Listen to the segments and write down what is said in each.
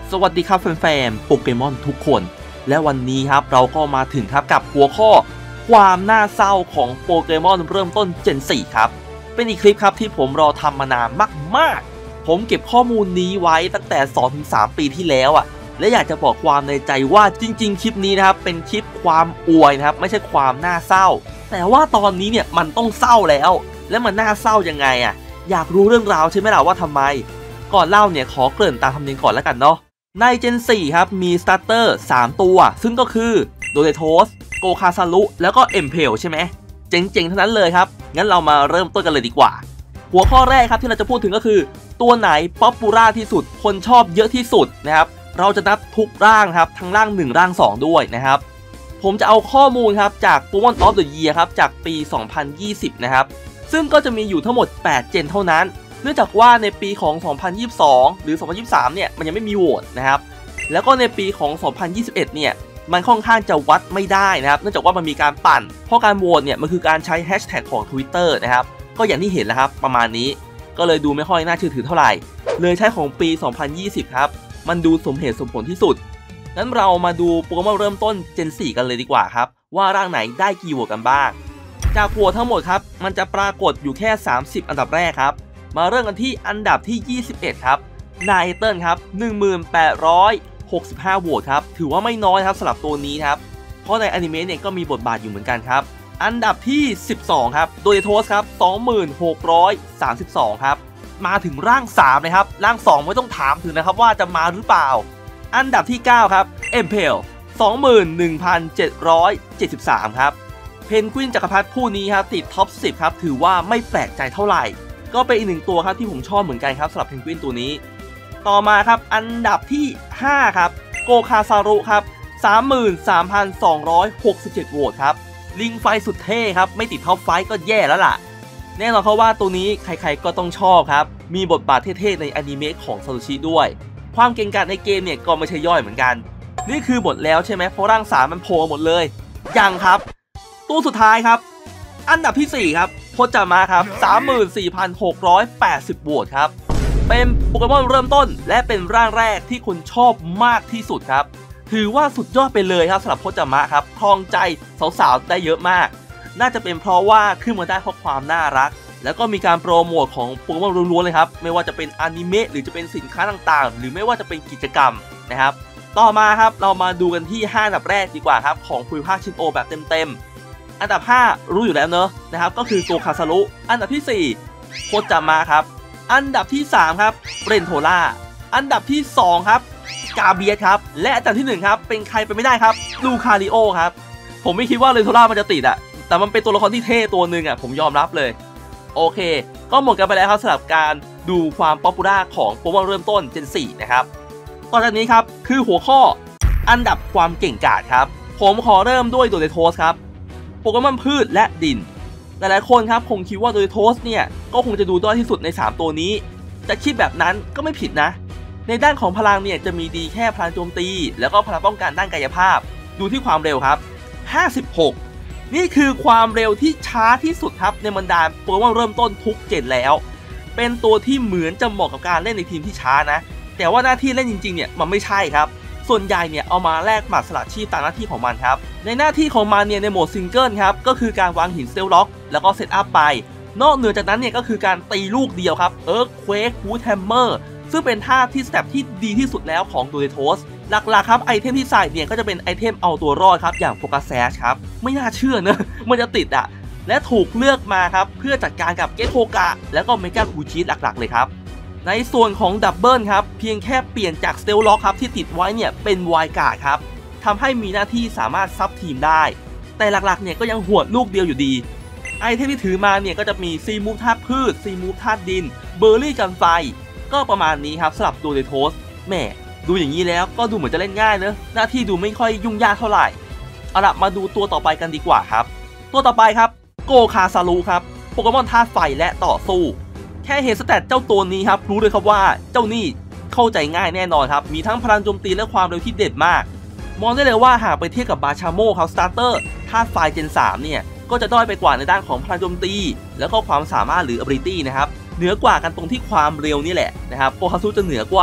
สวัสดีครับแฟนๆโปเกมอนทุกคนและวันนี้ครับเราก็มาถึงครับกับหัวข้อความน่าเศร้าของโปเกมอนเริ่มต้น Gen 4 ครับเป็นอีกคลิปครับที่ผมรอทำมานานมากๆผมเก็บข้อมูลนี้ไว้ตั้งแต่ 2-3 ปีที่แล้วและอยากจะบอกความในใจว่าจริงๆคลิปนี้นะครับเป็นคลิปความอวยนะครับไม่ใช่ความน่าเศร้าแต่ว่าตอนนี้เนี่ยมันต้องเศร้าแล้วและมันน่าเศร้ายังไงอยากรู้เรื่องราวใช่ไหมล่ะว่าทำไมก่อนเล่าเนี่ยขอเกริ่นตามธรรมเนียมก่อนแล้วกันเนาะใน Gen 4 ครับมีสตาร์เตอร์3ตัวซึ่งก็คือโดเรโทสโกคาซารุแล้วก็เอ็มเพลใช่ไหมเจ๋งๆทั้งนั้นเลยครับงั้นเรามาเริ่มต้นกันเลยดีกว่าหัวข้อแรกครับที่เราจะพูดถึงก็คือตัวไหนป๊อปปูล่าที่สุดคนชอบเยอะที่สุดนะครับเราจะนับทุกร่างครับทั้งร่าง1ร่าง2ด้วยนะครับผมจะเอาข้อมูลครับจาก Pokemon of the Year ครับจากปี 2020 นะครับซึ่งก็จะมีอยู่ทั้งหมด8 เจนเท่านั้นเนื่องจากว่าในปีของ 2022 หรือ 2023 เนี่ยมันยังไม่มีโหวตนะครับแล้วก็ในปีของ 2021 เนี่ยมันค่อนข้างจะวัดไม่ได้นะครับเนื่องจากว่ามันมีการปั่นเพราะการโหวตเนี่ยมันคือการใช้แฮชแท็กของ Twitter นะครับก็อย่างที่เห็นแล้วครับประมาณนี้ก็เลยดูไม่ค่อยน่าเชื่อถือเท่าไหร่เลยใช้ของปี 2020 ครับมันดูสมเหตุสมผลที่สุดงั้นเรามาดูโปเกมอนเริ่มต้น Gen 4 กันเลยดีกว่าครับว่าร่างไหนได้กี่โหวตกันบ้างจากโหวตทั้งหมดครับมันจะปรากฏอยู่แค่30อันดับแรกครับมาเริ่มกันที่อันดับที่ 21 ครับนายเติ้ลครับ 1865 โหวตครับถือว่าไม่น้อยครับสำหรับตัวนี้ครับเพราะในอนิเมะเนี่ยก็มีบทบาทอยู่เหมือนกันครับอันดับที่ 12 ครับโดเรโทสครับ 2632 ครับมาถึงร่าง3เลยครับร่าง2ไม่ต้องถามถึงนะครับว่าจะมาหรือเปล่าอันดับที่ 9 ครับเอ็มเพล 21,773 ครับเพนกวินจักรพรรดิผู้นี้ครับติดท็อป 10 ครับถือว่าไม่แปลกใจเท่าไหร่ก็เป็นอีกหนึ่งตัวครับที่ผมชอบเหมือนกันครับสำหรับเพนกวินตัวนี้ต่อมาครับอันดับที่ 5 ครับโกคาซารุครับ 33,267 โหวตครับลิงไฟสุดเท่ครับไม่ติดท็อปไฟก็แย่แล้วล่ะแน่นอนเขาว่าตัวนี้ใครๆก็ต้องชอบครับมีบทบาทเท่ๆในอนิเมะของซาโตชิด้วยความเก่งกาจในเกมเนี่ยก็ไม่ใช่ย่อยเหมือนกันนี่คือหมดแล้วใช่ไหมเพราะร่าง3มันโผล่หมดเลยยังครับตัวสุดท้ายครับอันดับที่ 4 ครับโพจามะครับ 34,680 โหวตครับเป็นโปเกมอนเริ่มต้นและเป็นร่างแรกที่คุณชอบมากที่สุดครับถือว่าสุดยอดไปเลยครับสำหรับโพจามะครับครองใจสาวๆได้เยอะมากน่าจะเป็นเพราะว่าขึ้นมาได้เพราะความน่ารักแล้วก็มีการโปรโมทของโปเกมอนล้วนๆเลยครับไม่ว่าจะเป็นอนิเมะหรือจะเป็นสินค้าต่างๆหรือไม่ว่าจะเป็นกิจกรรมนะครับต่อมาครับเรามาดูกันที่5อันดับแรกดีกว่าครับของภูมิภาคชินโอแบบเต็มๆอันดับ5รู้อยู่แล้วเนอะนะครับก็คือโกคาซารุอันดับที่4โคจามะครับอันดับที่3ครับเรนโทล่าอันดับที่2ครับกาเบียสครับและอันดับที่1ครับเป็นใครไปไม่ได้ครับลูคาริโอครับผมไม่คิดว่าเรนโทล่ามันจะติดแต่มันเป็นตัวละครที่เท่ตัวหนึ่งผมยอมรับเลยโอเคก็หมดกันไปแล้วครับสำหรับการดูความป๊อปปูล่าของโปเกมอนเริ่มต้น Gen 4 นะครับต่อจากนี้ครับคือหัวข้ออันดับความเก่งกาจครับผมขอเริ่มด้วยโดเรโทสครับโปเกมอนพืชและดินหลายๆคนครับคงคิดว่าโดเรโทสเนี่ยก็คงจะดูด้อยที่สุดใน3ตัวนี้จะคิดแบบนั้นก็ไม่ผิดนะในด้านของพลังเนี่ยจะมีดีแค่พลังโจมตีแล้วก็พลังป้องกันด้านกายภาพดูที่ความเร็วครับ56นี่คือความเร็วที่ช้าที่สุดครับในบรรดาโปเกมอนเริ่มต้นทุกเจนแล้วเป็นตัวที่เหมือนจะเหมาะกับการเล่นในทีมที่ช้านะแต่ว่าหน้าที่เล่นจริงๆเนี่ยมันไม่ใช่ครับส่วนใหญ่เนี่ยเอามาแลกหมัดสลัดชีพตามหน้าที่ของมันครับในหน้าที่ของมันเนี่ยในโหมดซิงเกิลครับก็คือการวางหินสเตลล็อกแล้วก็เซตอัพไปนอกเหนือจากนั้นเนี่ยก็คือการตีลูกเดียวครับเควกวูดแฮมเมอร์ซึ่งเป็นท่าที่สเต็ปที่ดีที่สุดแล้วของโดเรโทสหลักๆครับไอเทมที่ใส่เนี่ยก็จะเป็นไอเทมเอาตัวรอดครับอย่างโฟกัสแซชครับไม่น่าเชื่อนะมันจะติดและถูกเลือกมาครับเพื่อจัดการกับเกตโฮกะแล้วก็เมกาคูชิหลักๆเลยครับในส่วนของดับเบิลครับเพียงแค่เปลี่ยนจากสเตลล็อกครับที่ติดไว้เนี่ยเป็นไวการ์ดครับทำให้มีหน้าที่สามารถซับทีมได้แต่หลักๆเนี่ยก็ยังหวดลูกเดียวอยู่ดีไอเทมที่ถือมาเนี่ยก็จะมีซีมูฟธาตุพืชซีมูฟธาตุดินเบอร์รี่กันไฟก็ประมาณนี้ครับสำหรับโดเรโทสแหมดูอย่างนี้แล้วก็ดูเหมือนจะเล่นง่ายเนอะหน้าที่ดูไม่ค่อยยุ่งยากเท่าไหร่เอาล่ะมาดูตัวต่อไปกันดีกว่าครับตัวต่อไปครับโกคาซารุครับโปเกมอนธาตุไฟและต่อสู้แค่เห็นสแตทเจ้าตัวนี้ครับรู้เลยครับว่าเจ้านี่เข้าใจง่ายแน่นอนครับมีทั้งพลังโจมตีและความเร็วที่เด็ดมากมองได้เลยว่าหากไปเทียบกับบาชาโมครับสตาร์เตอร์ธาตุไฟ Gen 3 เนี่ยก็จะด้อยไปกว่าในด้านของพลังโจมตีแล้วก็ความสามารถหรือ ability นะครับเหนือกว่ากันตรงที่ความเร็วนี่แหละนะครับโกคาซารุจะเหนือกว่า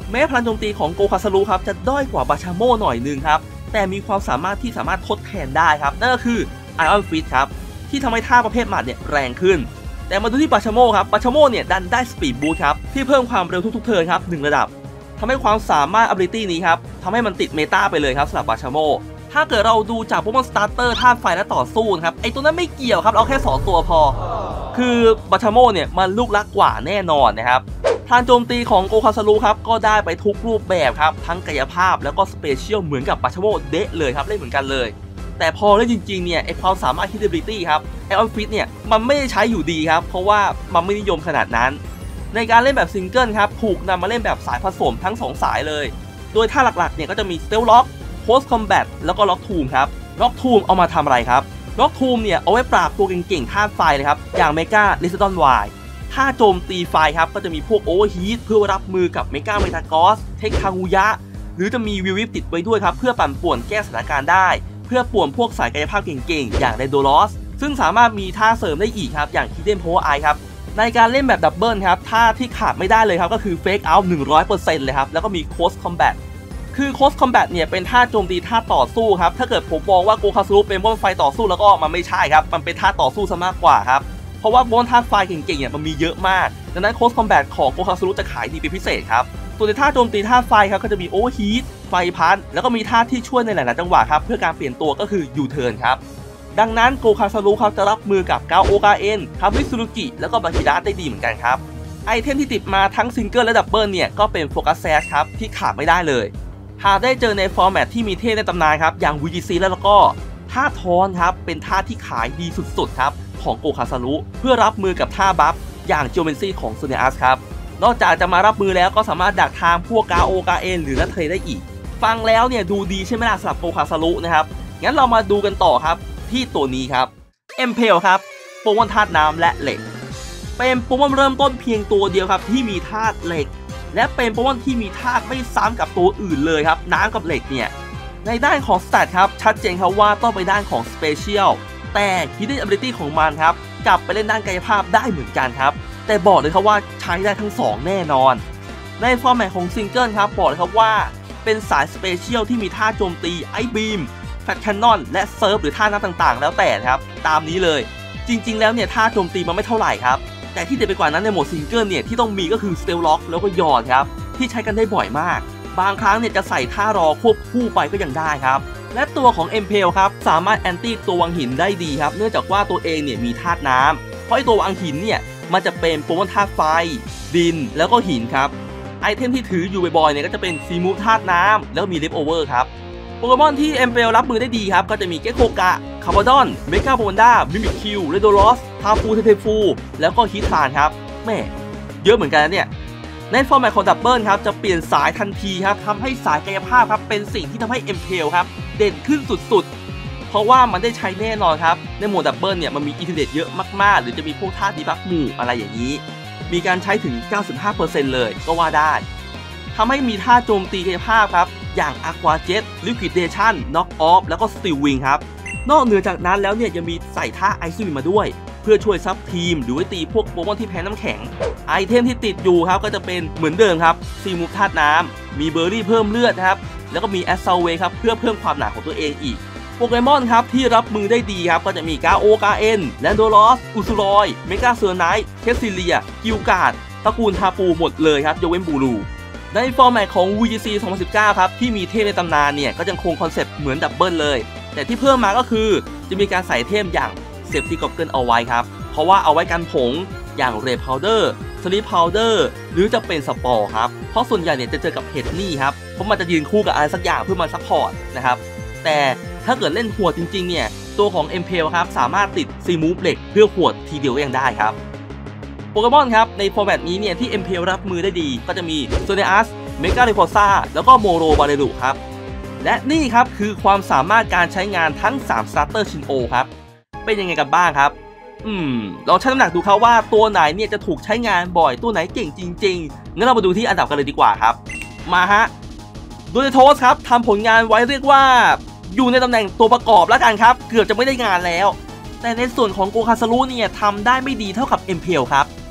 แม้พลังโจมตีของโกคาซารุครับจะด้อยกว่าบาชาโมหน่อยนึงครับแต่มีความสามารถที่สามารถทดแทนได้ครับนั่นก็คือไอออนฟิตครับที่ทำให้ท่าประเภทหมัดเนี่ยแรงขึ้นแต่มาดูที่บาชาโมครับบาชาโมเนี่ยดันได้สปีดบูทครับที่เพิ่มความเร็วทุกๆเทิร์นครับ1ระดับทำให้ความสามารถ ability นี้ครับทำให้มันติดเมตาไปเลยครับสำหรับบาชาโมถ้าเกิดเราดูจากโปเกมอนสตาร์เตอร์ธาตุไฟและต่อสู้นะครับไอตัวนั้นไม่เกี่ยวครับเอาแค่2ตัวพอคือบาชาโมเนี่ยมันลูกลักกว่าแน่นอนนะครับพลังโจมตีของโกคาซารุครับก็ได้ไปทุกรูปแบบครับทั้งกายภาพแล้วก็สเปเชียลเหมือนกับบาชาโมเดะเลยครับเล่นเหมือนกันเลยแต่พอเล่นจริงๆเนี่ยไอความสามารถ hitability ครับไอออนฟิตเนี่ยมันไม่ได้ใช้อยู่ดีครับเพราะว่ามันไม่นิยมขนาดนั้นในการเล่นแบบซิงเกิลครับถูกนำมาเล่นแบบสายผสมทั้ง2สายเลยโดยท่าหลักๆเนี่ยก็จะมีสเตลล็อกโพสคอมแบทแล้วก็ล็อกทูมครับล็อกทูมเอามาทำอะไรครับล็อกทูมเนี่ยเอาไว้ปราบตัวเก่งๆธาตุไฟเลยครับอย่างเมกาลิซดอนไวถ้าโจมตีไฟครับก็จะมีพวกโอเวอร์ฮีทเพื่อรับมือกับเมกาเมตากอสเทคคางูยะหรือจะมีวิววิปติดไว้ด้วยครับเพื่อปั่นป่วนแก้สถานการณ์ได้เพื่อป่วนพวกสายกายภาพเก่งๆอย่างไดโดลอสซึ่งสามารถมีท่าเสริมได้อีกครับอย่างฮิดเด้นโพไอครับในการเล่นแบบดับเบิลครับท่าที่ขาดไม่ได้เลยครับก็คือเฟกเอาท์ 100% เลยครับแล้วก็มีโคสคอมแบทคือโคสคอมแบทเนี่ยเป็นท่าโจมตีท่าต่อสู้ครับถ้าเกิดผมมองว่าโกคาซารุเป็นบอลไฟต่อสู้แล้วก็มันไม่ใช่ครับมันเป็นท่าต่อสู้ซะมากกว่าครับเพราะว่าบอลท่าไฟเก่งๆเนี่ยมันมีเยอะมากดังนั้นโคสคอมแบทของโกคาซารุจะขายดีเป็นพิเศษครับส่วนในท่าโจมตีท่าไฟครับก็จะมีโอเวอร์ฮีทไฟพันแล้วก็มีท่าที่ช่วยในหลายๆจังหวะครับเพื่อการเปลี่ยนตัวก็คือยูเทิร์นครับดังนั้นโกคาซารุครับจะรับมือกับกาโอกาเอ็นคามิซุรุกิแล้วก็บาคิดะได้ดีเหมือนกันครับไอเทมที่ติดมาทั้งซิงเกิลและดับเบิลเนี่ยก็เป็นโฟกัสแซชครับที่ขาดไม่ได้เลยหากได้เจอในฟอร์แมตที่มีเทพในตำนานครับอย่าง VGC แล้วก็ท่าทอนครับเป็นท่าที่ขายดีสุดๆครับของโกคาซารุเพื่อรับมือกับท่าบัฟอย่างจิโอเมนซี่ของซูเนอัสครับนอกจากจะมารับมือแล้วก็สามารถดักทางพวกกาโอกาเอ็นหรือนัทเทได้อีกฟังแล้วเนี่ยดูดีใช่ไหมล่ะสำหรับโกคาซารุนะครับงั้นเรามาดูกันต่อครับที่ตัวนี้ครับเอ็มเพลครับโปเกมอนธาตุน้ำและเหล็กเป็นโปเกมอนเริ่มต้นเพียงตัวเดียวครับที่มีธาตุเหล็กและเป็นโปเกมอนที่มีธาตุไม่ซ้ำกับตัวอื่นเลยครับน้ำกับเหล็กเนี่ยในด้านของสแตทครับชัดเจนครับว่าต้องไปด้านของสเปเชียลแต่ Hidden Ability ของมันครับกลับไปเล่นด้านกายภาพได้เหมือนกันครับแต่บอกเลยครับว่าใช้ได้ทั้ง2แน่นอนในฟอร์แมตของซิงเกิลครับบอกเลยครับว่าเป็นสายสเปเชียลที่มีท่าโจมตีไอบีมแฟตแคนนอนและเซิร์ฟหรือท่าน้ำต่างๆแล้วแต่ครับตามนี้เลยจริงๆแล้วเนี่ยท่าโจมตีมันไม่เท่าไหร่ครับแต่ที่เด็ดไปกว่านั้นในโหมดซิงเกิลเนี่ยที่ต้องมีก็คือสเตลล็อกแล้วก็ยอดครับที่ใช้กันได้บ่อยมากบางครั้งเนี่ยจะใส่ท่ารอควบคู่ไปก็ยังได้ครับและตัวของเอ็มเพลครับสามารถแอนตี้ตัววังหินได้ดีครับเนื่องจากว่าตัวเองเนี่ยมีธาตุน้ำเพราะไอตัววังหินเนี่ยมันจะเป็นโปเกมอนธาตุไฟดินแล้วก็หินครับไอเทมที่ถืออยู่บ่อยๆเนี่ยก็จะเป็นซีมูฟธาตุน้ำแล้วมีเลฟโอเวอร์ครับโปเกมอนที่เอ็มเพลรับมือได้ดีครับก็จะมีเกโกกะคาร์บดอนเมกาโบนด้ามิมิคิวเรโดลอสทาฟูเทฟูแล้วก็ฮิทานครับแม่เยอะเหมือนกันนะเนี่ยในฟอร์แมตของดับเบิลครับจะเปลี่ยนสายทันทีครับทำให้สายกายภาพครับเป็นสิ่งที่ทำให้เอ็มเพลครับเด่นขึ้นสุดๆเพราะว่ามันได้ใช้แน่นอนครับในโหมดดับเบิลเนี่ยมันมีอินเทอร์เน็ตเยอะมากๆหรือจะมีพวกท่าดีบัฟหมู่อะไรอย่างนี้มีการใช้ถึง 95% เลยก็ว่าได้ทำให้มีท่าโจมตีกายภาพครับอย่าง Aqua Jet Liquidation Knock Off แล้วก็ Steel Wing ครับนอกเหนือจากนั้นแล้วเนี่ยยังมีใส่ท่า Ice Wing มาด้วยเพื่อช่วยซับทีมหรือไว้ตีพวกโปเกมอนที่แพ้น้ำแข็งไอเทมที่ติดอยู่ครับก็จะเป็นเหมือนเดิมครับซีมูฟธาตุน้ำมีเบอร์รี่เพิ่มเลือดครับแล้วก็มีแอสซาเวครับเพื่อเพิ่มความหนาของตัวเองอีกโปเกมอนครับที่รับมือได้ดีครับก็จะมีกาโอกาเอ็นแลนโดลอสอุซุรอยเมกาเซอร์ไนท์เคสซิเลียกิลการ์ดตระกูลทาปูหมดเลยครับยกเว้นบูรูในฟอร์แมตของ VGC 2019 ครับที่มีเทพในตำนานเนี่ยก็ยังคงคอนเซ็ปต์เหมือนดับเบิลเลยแต่ที่เพิ่มมาก็คือจะมีการใส่เทพอย่างเซฟตี้ก็อกเกิลเอาไว้ครับเพราะว่าเอาไว้กันผงอย่างเรดพาวเดอร์สลีปพาวเดอร์หรือจะเป็นสปอร์ครับเพราะส่วนใหญ่เนี่ยจะเจอกับเฮดนี่ครับเพราะมันจะยืนคู่กับอะไรสักอย่างเพื่อมาซัพพอร์ตนะครับแต่ถ้าเกิดเล่นหัวจริงๆเนี่ยตัวของเอ็มเพลครับสามารถติดซีมูฟเหล็กเพื่อหัวทีเดียวก็ยังได้ครับโปเกมอนครับในฟอร์แมตนี้เนี่ยที่เอ็มเพลรับมือได้ดีก็จะมีโซเนอัสเมกาเรโพซ่าแล้วก็โมโรบาเรรุครับและนี่ครับคือความสามารถการใช้งานทั้ง3 Starter ชินโอครับเป็นยังไงกันบ้างครับลองชั่งน้ำหนักดูครับว่าตัวไหนเนี่ยจะถูกใช้งานบ่อยตัวไหนเก่งจริงๆงั้นเรามาดูที่อันดับกันเลยดีกว่าครับมาฮะโดยโทสครับทำผลงานไว้เรียกว่าอยู่ในตำแหน่งตัวประกอบแล้วกันครับเกือบจะไม่ได้งานแล้วแต่ในส่วนของโกคาซารุเนี่ยทำได้ไม่ดีเท่ากับเอ็มเพลครับ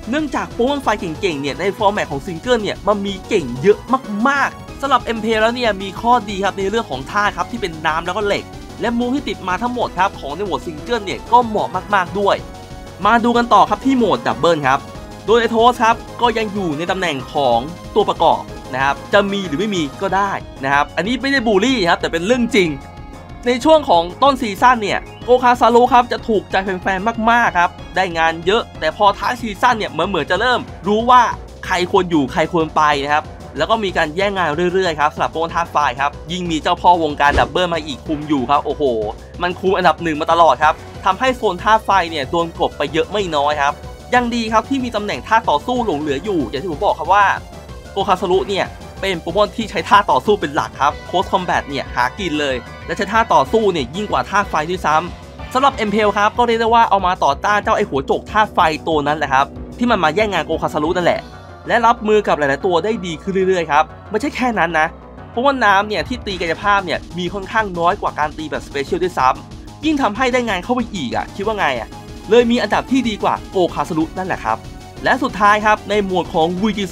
เนื่องจากโปเกมอนไฟเก่งๆเนี่ยในฟอร์แมตของซิงเกิลเนี่ยมันมีเก่งเยอะมากๆสำหรับ MP แล้วเนี่ยมีข้อดีครับในเรื่องของท่าครับที่เป็นน้ำแล้วก็เหล็กและมูฟที่ติดมาทั้งหมดครับของในโหมดซิงเกิลเนี่ยก็เหมาะมากๆด้วยมาดูกันต่อครับที่โหมดดับเบิลครับโดยไอโทสครับก็ยังอยู่ในตำแหน่งของตัวประกอบนะครับจะมีหรือไม่มีก็ได้นะครับอันนี้ไม่ได้บูลลี่ครับแต่เป็นเรื่องจริงในช่วงของต้นซีซั่นเนี่ยโกคาซารุครับจะถูกใจแฟนๆมากๆครับได้งานเยอะแต่พอท้ายซีซั่นเนี่ยเหมือนจะเริ่มรู้ว่าใครควรอยู่ใครควรไปนะครับแล้วก็มีการแย่งงานเรื่อยๆครับสำหรับโปเกมอนธาตุไฟครับยิ่งมีเจ้าพ่อวงการดับเบิลมาอีกคุมอยู่ครับโอ้โหมันคุมอันดับหนึ่งมาตลอดครับทำให้โซนธาตุไฟเนี่ยโดนกลบไปเยอะไม่น้อยครับยังดีครับที่มีตำแหน่งท่าต่อสู้หลงเหลืออยู่อย่างที่ผมบอกครับว่าโกคาซารุเนี่ยเป็นโปเกมอนที่ใช้ท่าต่อสู้เป็นหลักครับโคสคอมแบทเนี่ยหากินเลยและใช้ท่าต่อสู้เนี่ยยิ่งกว่าท่าไฟด้วยซ้ำสำหรับเอ็มเพลครับก็เรียกได้ว่าเอามาต่อต้านเจ้าไอหัวโจกท่าไฟตัวนั้นแหละครับที่มันมาแย่งงานโกคาซารุนั่นแหละและรับมือกับหลายๆตัวได้ดีขึ้นเรื่อยๆครับไม่ใช่แค่นั้นนะเพราะว่าน้ำเนี่ยที่ตีกายภาพเนี่ยมีค่อนข้างน้อยกว่าการตีแบบสเปเชียลด้วยซ้ำยิ่งทำให้ได้งานเข้าไปอีกคิดว่าไงเลยมีอันดับที่ดีกว่าโกคาซารุนั่นแหละครับและสุดท้ายครับในหมวดของ VGC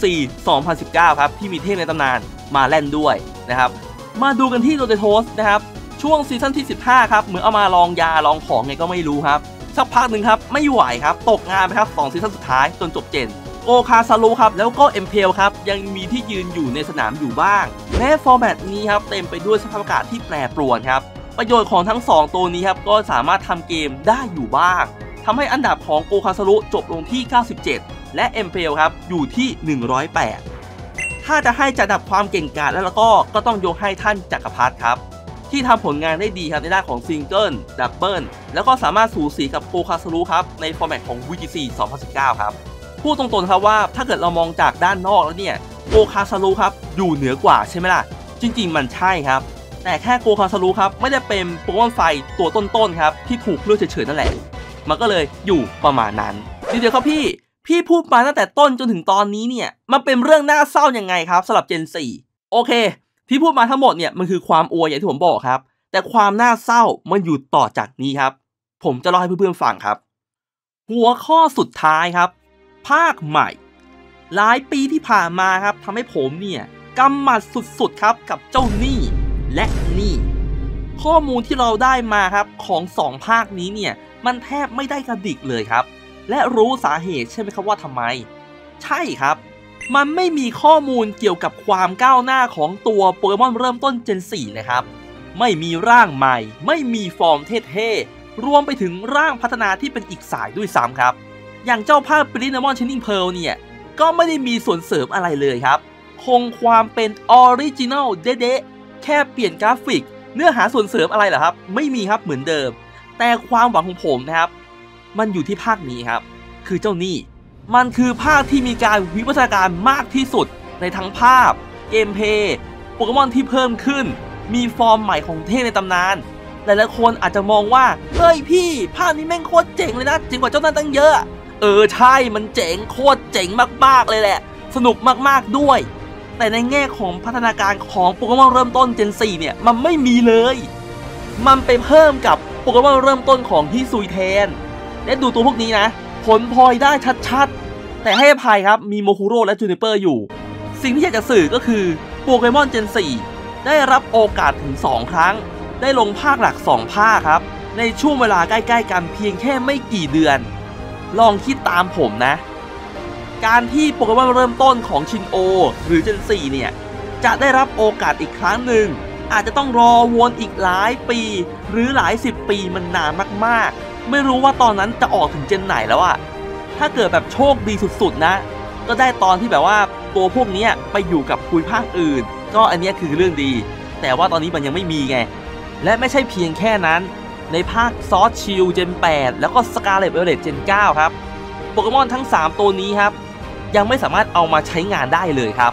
2019ครับที่มีเทพในตำนานมาเล่นด้วยนะครับมาดูกันที่โดเตโทสนะครับช่วงซีซั่นที่15ครับเหมือนเอามาลองยาลองของไงก็ไม่รู้ครับสักพักหนึ่งครับไม่ไหวครับตกงานไปครับ2ซีซั่นสุดท้ายจนจบเจนโกคาซารุครับแล้วก็เอ็มเพลครับยังมีที่ยืนอยู่ในสนามอยู่บ้างแม้ฟอร์แมตนี้ครับเต็มไปด้วยสภาพอากาศที่แปรปรวนครับประโยชน์ของทั้ง2ตัวนี้ครับก็สามารถทำเกมได้อยู่บ้างทำให้อันดับของโกคาซารุจบลงที่97และเอ็มเพลครับอยู่ที่108ถ้าจะให้จัดอันดับความเก่งกาจแล้วก็ต้องยกให้ท่านจักรพรรดิครับที่ทำผลงานได้ดีครับในด้านของซิงเกิลดับเบิลแล้วก็สามารถสูสีกับโกคาซารุครับในฟอร์แมตของ VGC 2019ครับพูดตรงๆครับว่าถ้าเกิดเรามองจากด้านนอกแล้วเนี่ยโกคาซารุครับอยู่เหนือกว่าใช่ไหมล่ะจริงๆมันใช่ครับแต่แค่โกคาซารุครับไม่ได้เป็นโปเกมอนไฟตัวต้นๆครับที่ถูกเลือกเฉยๆนั่นแหละมันก็เลยอยู่ประมาณนั้นเดี๋ยวครับพี่พูดมาตั้งแต่ต้นจนถึงตอนนี้เนี่ยมันเป็นเรื่องน่าเศร้ายังไงครับสำหรับ Gen 4โอเคที่พูดมาทั้งหมดเนี่ยมันคือความอวยอย่างที่ผมบอกครับแต่ความน่าเศร้ามันอยู่ต่อจากนี้ครับผมจะเล่าให้เพื่อนๆฟังครับหัวข้อสุดท้ายครับภาคใหม่หลายปีที่ผ่านมาครับทำให้ผมเนี่ยกำหมัดสุดๆครับกับเจ้านี่และนี่ข้อมูลที่เราได้มาครับของ2ภาคนี้เนี่ยมันแทบไม่ได้กระดิกเลยครับและรู้สาเหตุใช่ไหมครับว่าทำไมใช่ครับมันไม่มีข้อมูลเกี่ยวกับความก้าวหน้าของตัวโปเกมอนเริ่มต้น Gen 4เลยครับไม่มีร่างใหม่ไม่มีฟอร์มเท่ๆรวมไปถึงร่างพัฒนาที่เป็นอีกสายด้วยซ้ำครับอย่างเจ้าภาพ Printemon Shining Pearl เนี่ยก็ไม่ได้มีส่วนเสริมอะไรเลยครับคงความเป็นออริจินัลเด๊ะๆแค่เปลี่ยนกราฟิกเนื้อหาส่วนเสริมอะไรเหรอครับไม่มีครับเหมือนเดิมแต่ความหวังของผมนะครับมันอยู่ที่ภาคนี้ครับคือเจ้านี่มันคือภาคที่มีการวิวัฒนาการมากที่สุดในทั้งภาพเกมเพลย์โปเกมอนที่เพิ่มขึ้นมีฟอร์มใหม่ของเทพในตำนานหลายๆคนอาจจะมองว่าเฮ้ยพี่ภาคนี้แม่งโคตรเจ๋งเลยนะเจ๋งกว่าเจ้านั้นตั้งเยอะใช่มันเจ๋งโคตรเจ๋งมากๆเลยแหละสนุกมากๆด้วยแต่ในแง่ของพัฒนาการของโปเกมอนเริ่มต้น Gen 4เนี่ยมันไม่มีเลยมันไปเพิ่มกับโปเกมอนเริ่มต้นของฮิซุยแทนและดูตัวพวกนี้นะผลพลอยได้ชัดๆแต่ให้อภัยครับมีโมคุโร่และจูนิเปอร์อยู่สิ่งที่อยากจะสื่อก็คือโปเกมอน Gen 4ได้รับโอกาสถึง2ครั้งได้ลงภาคหลัก2ภาคครับในช่วงเวลาใกล้ๆกันเพียงแค่ไม่กี่เดือนลองคิดตามผมนะการที่โปเกมอนเริ่มต้นของชินโอหรือ Gen 4เนี่ยจะได้รับโอกาสอีกครั้งหนึ่งอาจจะต้องรอวนอีกหลายปีหรือหลาย10ปีมันนานมากๆไม่รู้ว่าตอนนั้นจะออกถึงเจนไหนแล้วถ้าเกิดแบบโชคดีสุดๆนะก็ได้ตอนที่แบบว่าตัวพวกนี้ไปอยู่กับภูมิภาคอื่นก็อันนี้คือเรื่องดีแต่ว่าตอนนี้มันยังไม่มีไงและไม่ใช่เพียงแค่นั้นในภาคซอสชิลเจน 8แล้วก็สกาเลต ไวโอเลตเจน 9ครับโปเกมอนทั้ง3ตัวนี้ครับยังไม่สามารถเอามาใช้งานได้เลยครับ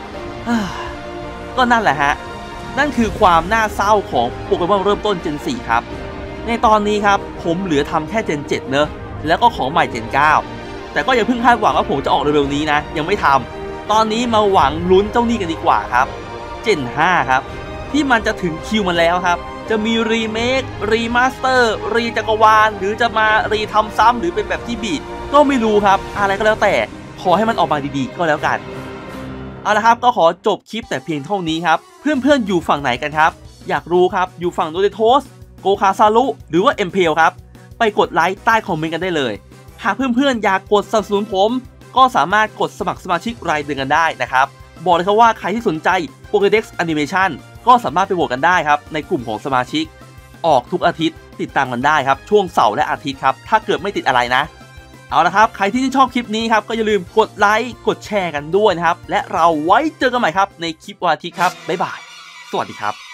ก็นั่นแหละฮะนั่นคือความน่าเศร้าของโปเกมอนเริ่มต้น Gen 4ครับในตอนนี้ครับผมเหลือทำแค่ Gen 7เนอะแล้วก็ของใหม่ Gen 9แต่ก็อย่าเพิ่งคาดหวังว่าผมจะออกเร็วๆนี้นะยังไม่ทำตอนนี้มาหวังลุ้นเจ้านี่กันดีกว่าครับ Gen 5ครับที่มันจะถึงคิวมันแล้วครับจะมีรีเมครีมาสเตอร์รีจักรวาลหรือจะมารีทำซ้ำหรือเป็นแบบที่บีดก็ไม่รู้ครับอะไรก็แล้วแต่ขอให้มันออกมาดีๆก็แล้วกันเอาละครับก็ขอจบคลิปแต่เพียงเท่านี้ครับเพื่อนๆอยู่ฝั่งไหนกันครับอยากรู้ครับอยู่ฝั่งโดเรโทสโกคาซารุหรือว่าเอ็มเพลครับไปกดไลค์ใต้คอมเมนต์กันได้เลยหากเพื่อนๆอยากกดสนับสนุนผมก็สามารถกดสมัครสมาชิกรายเดือนกันได้นะครับบอกเลยครับว่าใครที่สนใจ Pokédex Animation ก็สามารถไปโหวตกันได้ครับในกลุ่มของสมาชิกออกทุกอาทิตย์ติดตามกันได้ครับช่วงเสาร์และอาทิตย์ครับถ้าเกิดไม่ติดอะไรนะเอาละครับใครที่ชอบคลิปนี้ครับก็อย่าลืมกดไลค์กดแชร์กันด้วยนะครับและเราไว้เจอกันใหม่ครับในคลิปวันอาทิตย์ครับบ๊ายบายสวัสดีครับ